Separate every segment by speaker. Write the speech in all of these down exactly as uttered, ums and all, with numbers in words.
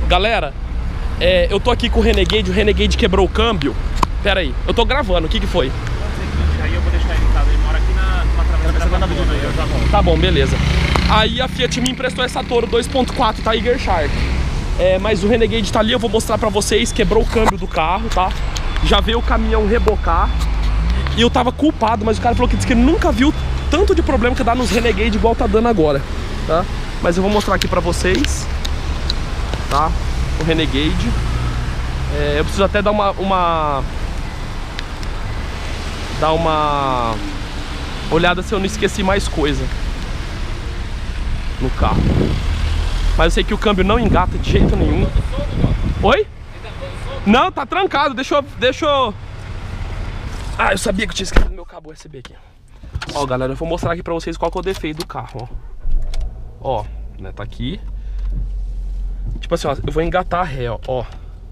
Speaker 1: Galera, é, eu tô aqui com o Renegade, o Renegade quebrou o câmbio. Pera aí, eu tô gravando, o que que foi?
Speaker 2: Aí eu vou deixar ele em casa, ele mora aqui na, numa travessa da Avenida, aí eu já volto.
Speaker 1: Tá bom, beleza. Aí a Fiat me emprestou essa Toro dois ponto quatro Tiger Shark. É, mas o Renegade tá ali, eu vou mostrar pra vocês. Quebrou o câmbio do carro, tá? Já veio o caminhão rebocar. E eu tava culpado, mas o cara falou que disse que ele nunca viu tanto de problema que dá nos Renegade igual tá dando agora, tá? Mas eu vou mostrar aqui pra vocês, tá? O Renegade. É, eu preciso até dar uma... uma... Dar uma... olhada se eu não esqueci mais coisa no carro. Mas eu sei que o câmbio não engata de jeito nenhum. Oi? Não, tá trancado, deixa eu... Deixa eu... Ah, eu sabia que eu tinha esquecido meu cabo U S B aqui. Ó, galera, eu vou mostrar aqui pra vocês qual que é o defeito do carro, ó. Ó, né, tá aqui. Tipo assim, ó, eu vou engatar a ré, ó. Ó.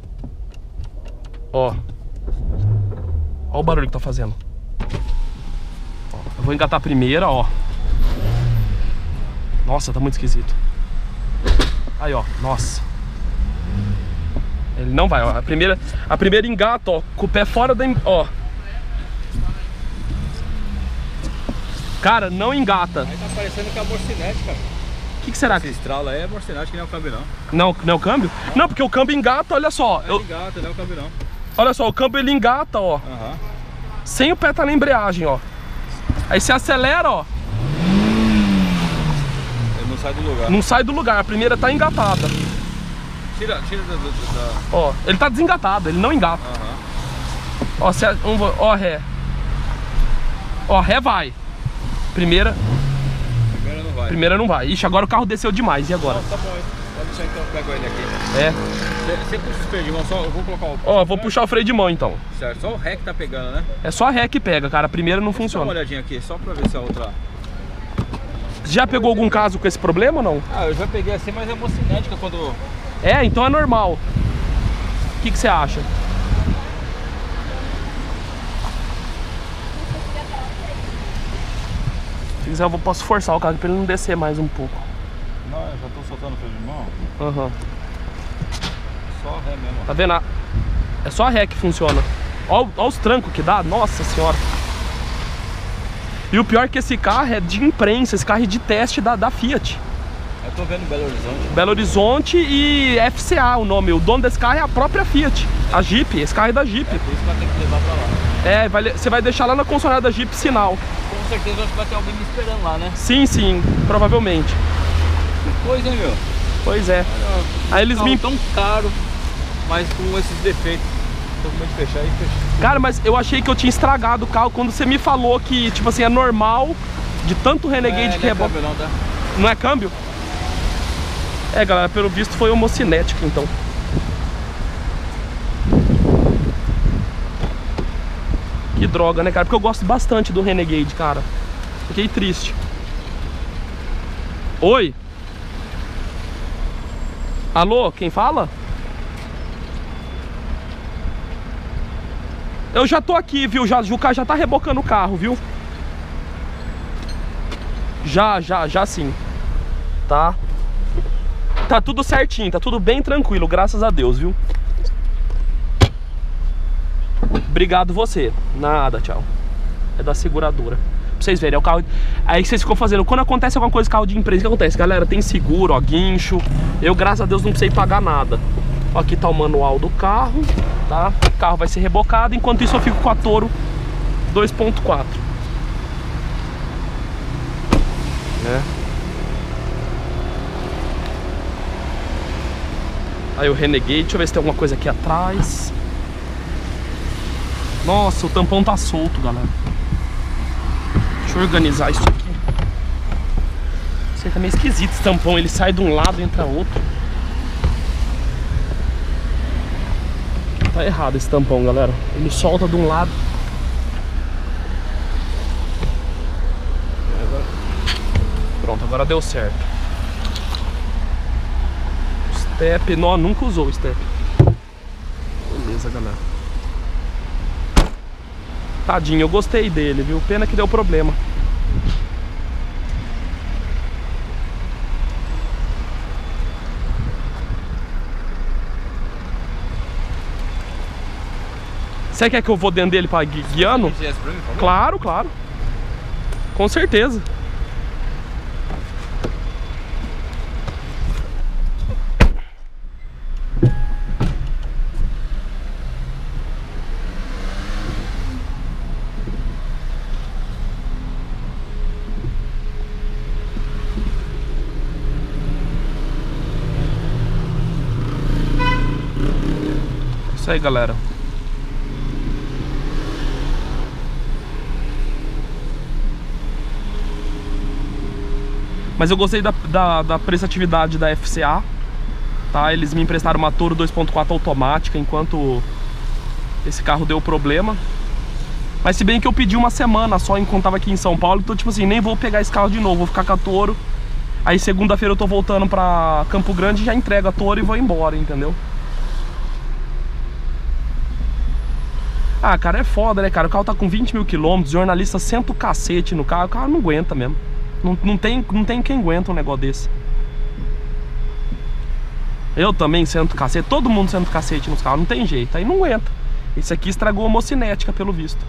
Speaker 1: Ó. Ó o barulho que tá fazendo. Ó, eu vou engatar a primeira, ó. Nossa, tá muito esquisito. Aí, ó, nossa. Ele não vai, ó. A primeira, a primeira engata, ó, com o pé fora da... Ó. Cara, não engata.
Speaker 2: Aí tá parecendo que é a morcinete, cara.
Speaker 1: O que, que será?
Speaker 2: Esse estralo aí é morcinete, que nem é o câmbio, não.
Speaker 1: Não, não é o câmbio? Não, não, porque o câmbio engata, olha só.
Speaker 2: É
Speaker 1: Eu...
Speaker 2: engata, não é o câmbio, não.
Speaker 1: Olha só, o câmbio ele engata, ó.
Speaker 2: Aham.
Speaker 1: Sem o pé tá na embreagem, ó. Aí você acelera, ó.
Speaker 2: Ele não sai do lugar.
Speaker 1: Não sai do lugar, a primeira tá engatada.
Speaker 2: Tira, tira da... da, da...
Speaker 1: Ó, ele tá desengatado, ele não engata.
Speaker 2: Aham.
Speaker 1: Ó, se, um, ó, ré. Ó, ré vai. Primeira.
Speaker 2: Primeira não vai.
Speaker 1: Primeira não vai. Ixi, agora o carro desceu demais. E agora?
Speaker 2: Não, tá bom, hein? Pode deixar então, eu pego ele aqui.
Speaker 1: É.
Speaker 2: Você puxa o freio de mão, só eu vou colocar o...
Speaker 1: Ó, vou puxar o freio de mão então.
Speaker 2: Certo, só o ré que tá pegando, né?
Speaker 1: É só a ré que pega, cara. A primeira não
Speaker 2: Deixa eu
Speaker 1: funciona.
Speaker 2: dar uma olhadinha aqui, só pra ver se a outra...
Speaker 1: Já pegou algum caso com esse problema ou não?
Speaker 2: Ah, eu já peguei assim, mas é mocinética quando...
Speaker 1: É, então é normal. O que que você acha? Se quiser eu posso forçar o carro pra ele não descer mais um pouco.
Speaker 2: Não, eu já tô soltando o freio de mão.
Speaker 1: Aham. Uhum.
Speaker 2: Só ré mesmo.
Speaker 1: Tá vendo? É só a ré que funciona. Olha os trancos que dá, nossa senhora. E o pior é que esse carro é de imprensa, esse carro é de teste da, da Fiat.
Speaker 2: Eu tô vendo Belo Horizonte.
Speaker 1: Belo Horizonte e F C A o nome. O dono desse carro é a própria Fiat. A Jeep, esse carro é da Jeep.
Speaker 2: É por isso que vai ter que levar pra lá.
Speaker 1: É, vai, você vai deixar lá na concessionária da Jeep sinal.
Speaker 2: Com certeza acho que vai ter alguém me esperando lá, né?
Speaker 1: Sim, sim, provavelmente.
Speaker 2: Que coisa, hein, meu?
Speaker 1: Pois é.
Speaker 2: Olha,
Speaker 1: Aí eles me...
Speaker 2: tão caro, mas com esses defeitos. Tô com medo de fechar e fechar.
Speaker 1: Cara, mas eu achei que eu tinha estragado o carro quando você me falou que, tipo assim, é normal de tanto Renegade
Speaker 2: é,
Speaker 1: que é bom.
Speaker 2: Não, tá?
Speaker 1: Não é câmbio? É, galera, pelo visto foi homocinético, então. Que droga, né, cara? Porque eu gosto bastante do Renegade, cara. Fiquei triste. Oi? Alô, quem fala? Eu já tô aqui, viu? Já, o cara já tá rebocando o carro, viu? Já, já, já sim. Tá? Tá tudo certinho, tá tudo bem tranquilo, graças a Deus, viu? Obrigado você. Nada, tchau. É da seguradora. Pra vocês verem, é o carro... Aí vocês ficam fazendo... Quando acontece alguma coisa com carro de empresa, o que acontece? Galera, tem seguro, ó, guincho. Eu, graças a Deus, não precisei pagar nada. Ó, aqui tá o manual do carro, tá? O carro vai ser rebocado. Enquanto isso eu fico com a Toro dois ponto quatro. Né? Aí o Renegade, deixa eu ver se tem alguma coisa aqui atrás. Nossa, o tampão tá solto, galera. Deixa eu organizar isso aqui. Isso aí tá meio esquisito, esse tampão. Ele sai de um lado e entra outro. Tá errado esse tampão, galera. Ele solta de um lado. Pronto, agora deu certo. Step, não, nunca usou o step. Beleza, galera. Tadinho, eu gostei dele, viu? Pena que deu problema. Você quer que eu vou dentro dele pra gui guiando? Claro, claro. Com certeza. Isso aí, galera. Mas eu gostei da, da, da prestatividade da F C A, tá? Eles me emprestaram uma Toro dois ponto quatro automática enquanto esse carro deu problema. Mas se bem que eu pedi uma semana só enquanto tava aqui em São Paulo, então tipo assim, nem vou pegar esse carro de novo, vou ficar com a Toro. Aí segunda-feira eu tô voltando pra Campo Grande, já entrego a Toro e vou embora, entendeu? Ah, cara, é foda, né, cara? O carro tá com vinte mil quilômetros, jornalista senta o cacete no carro, o carro não aguenta mesmo. Não, não, tem, não tem quem aguenta um negócio desse. Eu também sento o cacete, todo mundo senta o cacete nos carros, não tem jeito, aí não aguenta. Esse aqui estragou a homocinética, pelo visto.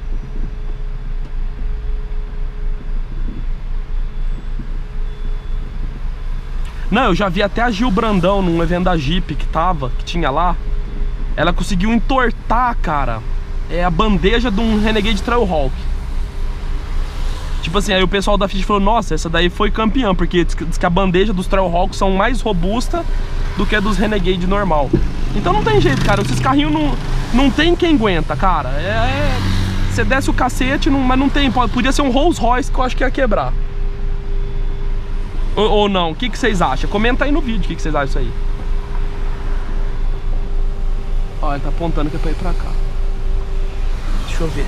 Speaker 1: Não, eu já vi até a Gil Brandão num evento da Jeep que tava, que tinha lá. Ela conseguiu entortar, cara, é a bandeja de um Renegade Trailhawk. Tipo assim, aí o pessoal da Fiat falou, nossa, essa daí foi campeã, porque diz que, diz que a bandeja dos Trailhawks são mais robusta do que a dos Renegade normal. Então não tem jeito, cara, esses carrinhos não, não tem quem aguenta, cara. É, é, você desce o cacete, não, mas não tem, podia ser um Rolls Royce que eu acho que ia quebrar. Ou, ou não, o que, que vocês acham? Comenta aí no vídeo o que, que vocês acham disso aí. Ó, ele tá apontando que é pra ir pra cá. Deixa eu ver.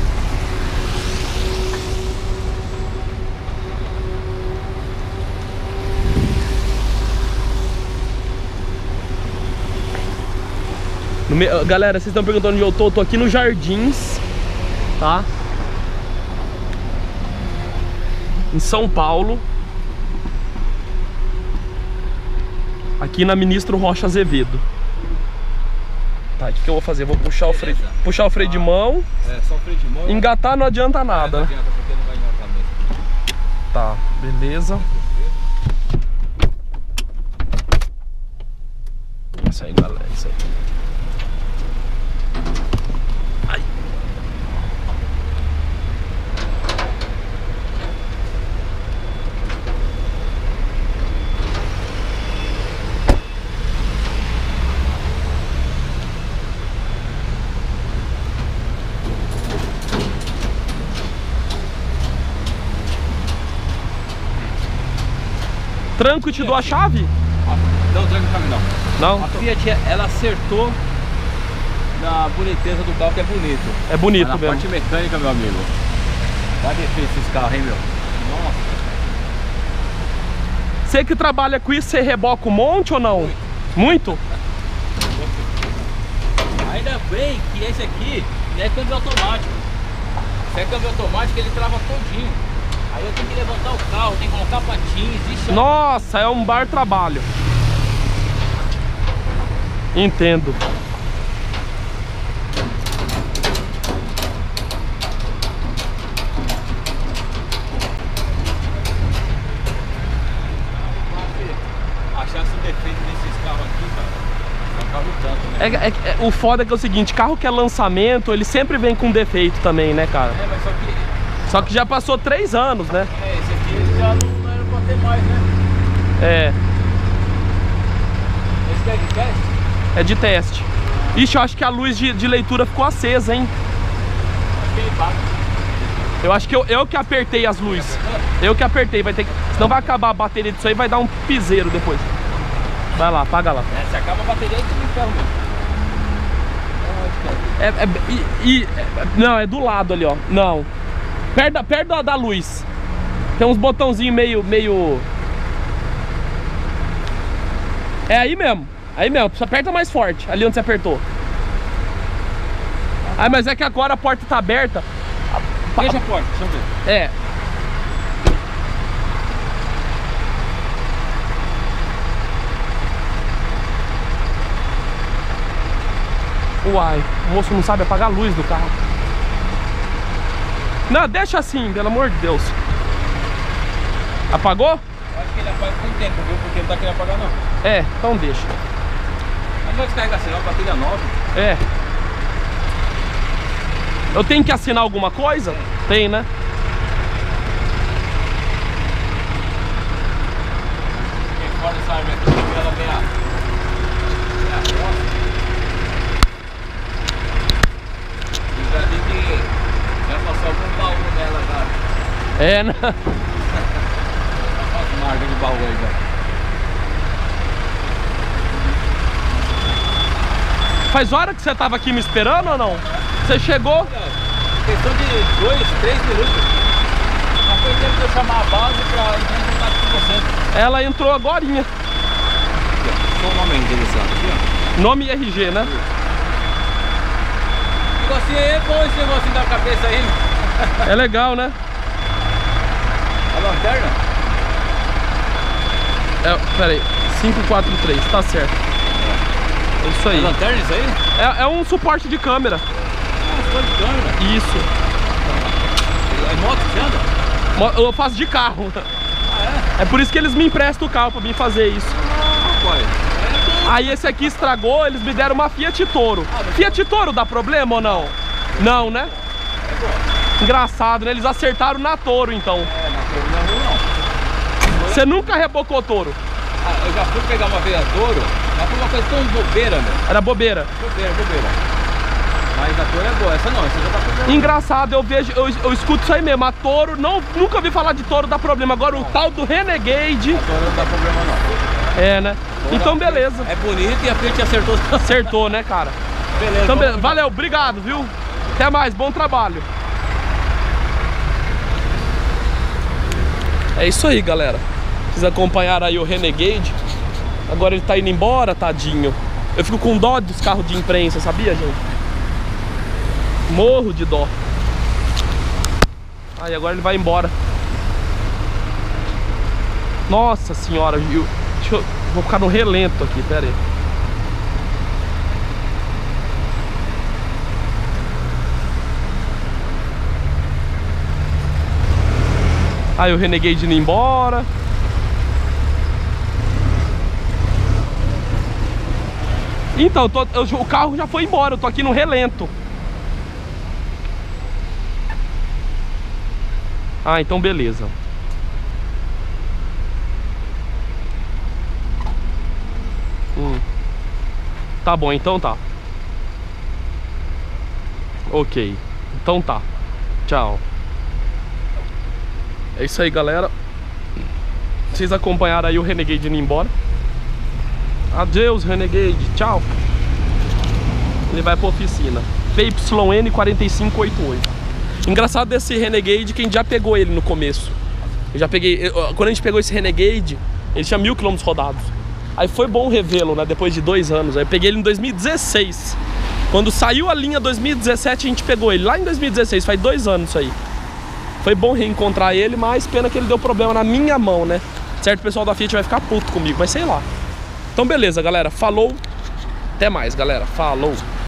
Speaker 1: No me... Galera, vocês estão perguntando onde eu tô? Eu tô aqui no Jardins, tá? Em São Paulo. Aqui na Ministro Rocha Azevedo. Tá, o que, que eu vou fazer? Eu vou puxar o freio, puxar o freio de mão. É, só o freio de mão. Engatar não adianta nada. É, não adianta, porque não vai engatar mesmo. Tá, beleza. Isso aí, galera, isso aí. Ai. Tranco e te dou a chave?
Speaker 2: Não, tranco a chave não.
Speaker 1: Não?
Speaker 2: A Fiat, ela acertou na boniteza do carro, que é bonito.
Speaker 1: É bonito
Speaker 2: mesmo. Na parte mecânica, meu amigo, dá defeito esses carros, hein, meu? Nossa.
Speaker 1: Você que trabalha com isso, você reboca um monte ou não? Muito? Muito?
Speaker 2: Ainda bem que esse aqui não é câmbio automático. Se é câmbio automático, ele trava todinho. Aí eu tenho que levantar o carro, tenho que colocar patins, ixi.
Speaker 1: Nossa, é um bar trabalho. Entendo.
Speaker 2: Achasse um defeito nesses carros aqui, cara, é um carro tanto, né?
Speaker 1: É, é, é, o foda é que é o seguinte, carro que é lançamento, ele sempre vem com defeito também, né, cara?
Speaker 2: É, mas só que...
Speaker 1: Só que já passou três anos, né?
Speaker 2: É, esse aqui já não, não era pra ter mais, né?
Speaker 1: É.
Speaker 2: Esse aqui é de teste?
Speaker 1: É de teste. Ixi, eu acho que a luz de, de leitura ficou acesa, hein?
Speaker 2: Acho que ele bate.
Speaker 1: Eu acho que eu, eu que apertei as luzes. Eu que apertei, vai ter que... Senão vai acabar a bateria disso aí, vai dar um piseiro depois. Vai lá, apaga lá.
Speaker 2: É, se acaba a bateria, aí tu me ferro mesmo.
Speaker 1: É, é, e, e, é, não, é do lado ali, ó. Não. Perto, da, perto da, da luz. Tem uns botãozinhos meio, meio... É aí mesmo. Aí mesmo. Você aperta mais forte. Ali onde você apertou. Ah, mas é que agora a porta tá aberta.
Speaker 2: Fecha a porta, deixa eu ver.
Speaker 1: É. Uai, o moço não sabe apagar a luz do carro. Não, deixa assim, pelo amor de Deus. Apagou?
Speaker 2: Acho que ele apaga com tempo, viu? Porque não tá querendo apagar não.
Speaker 1: É, então deixa.
Speaker 2: Mas não vai descarregar assim não, bateria nova.
Speaker 1: É. Eu tenho que assinar alguma coisa? Tem, né?
Speaker 2: Quem fora dessa árvore aqui, ela vem a... Vem a costa. E já vi que já passou algum baú nela já.
Speaker 1: É, né?
Speaker 2: Olha as marcas de baú aí já.
Speaker 1: Faz hora que você tava aqui me esperando ou não? Você chegou?
Speaker 2: Questão de dois, três minutos. Não foi tempo de eu chamar a base pra entrar em contato com você.
Speaker 1: Ela entrou agorinha.
Speaker 2: Qual o nome aí dele, aqui, ó?
Speaker 1: Nome e R G, né?
Speaker 2: Negocinho aí é bom, esse negocinho da cabeça aí.
Speaker 1: É legal, né?
Speaker 2: A lanterna?
Speaker 1: É, pera aí, cinco quatro três, tá certo. É isso
Speaker 2: É
Speaker 1: aí.
Speaker 2: lanterna isso aí?
Speaker 1: É, é um suporte de câmera.
Speaker 2: Ah, suporte de câmera.
Speaker 1: Isso.
Speaker 2: É moto que você anda?
Speaker 1: Mo- Eu faço de carro.
Speaker 2: Ah, é?
Speaker 1: É por isso que eles me emprestam o carro pra mim fazer isso.
Speaker 2: Ah, rapaz. É bom.
Speaker 1: Aí esse aqui estragou, eles me deram uma Fiat Toro. Fiat Toro dá problema ou não? Não, né?
Speaker 2: É bom.
Speaker 1: Engraçado, né? Eles acertaram na Toro, então.
Speaker 2: É, na Toro não é ruim, não.
Speaker 1: Você nunca rebocou Toro?
Speaker 2: Ah, eu já fui pegar uma veia Toro, mas foi uma coisa tão bobeira, meu.
Speaker 1: Era bobeira.
Speaker 2: Bobeira, bobeira. Mas a Toro é boa, essa não, essa já tá pegando.
Speaker 1: Engraçado, eu vejo, eu, eu escuto isso aí mesmo. A Toro, não, nunca ouvi falar de Toro dá problema. Agora o tal do Renegade.
Speaker 2: A Toro não dá problema não.
Speaker 1: É, né? Então beleza.
Speaker 2: É bonito e a frente acertou.
Speaker 1: Acertou, né, cara?
Speaker 2: Beleza.
Speaker 1: Então,
Speaker 2: vamos-
Speaker 1: be- valeu, obrigado, viu? Até mais, bom trabalho. É isso aí, galera. Vocês acompanharam aí o Renegade. Agora ele tá indo embora, tadinho. Eu fico com dó dos carros de imprensa, sabia, gente? Morro de dó. Aí agora ele vai embora. Nossa senhora, eu, deixa eu, vou ficar no relento aqui, pera aí. Aí o Renegade indo embora. Então, eu tô- eu- o carro já foi embora, eu tô aqui no relento. Ah, então beleza. Hum. Tá bom, então tá. Ok, então tá. Tchau. É isso aí, galera. Vocês acompanharam aí o Renegade indo embora. Adeus, Renegade. Tchau. Ele vai pra oficina. P Y N quatro cinco oito oito. Engraçado desse Renegade que a gente já pegou ele no começo. Eu já peguei... eu- quando a gente pegou esse Renegade, ele tinha mil quilômetros rodados. Aí foi bom revê-lo, né? Depois de dois anos. Aí eu peguei ele em dois mil e dezesseis. Quando saiu a linha dois mil e dezessete, a gente pegou ele. Lá em dois mil e dezesseis, faz dois anos isso aí. Foi bom reencontrar ele, mas pena que ele deu problema na minha mão, né? Certo, o pessoal da Fiat vai ficar puto comigo, mas sei lá. Então beleza, galera. Falou. Até mais, galera. Falou.